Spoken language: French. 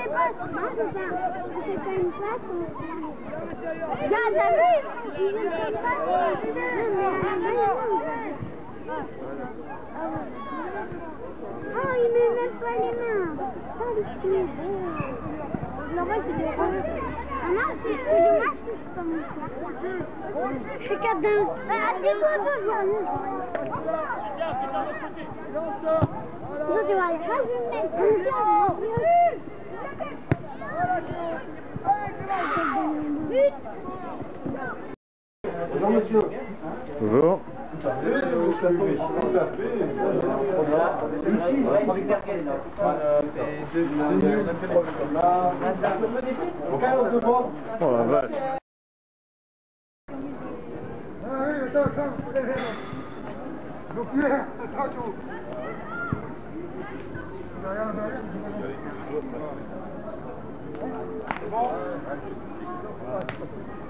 Oh, il me met pas les mains. Je suis cadin. Attends-moi, Bonjour monsieur. Bonjour. Oh la vache. Bon.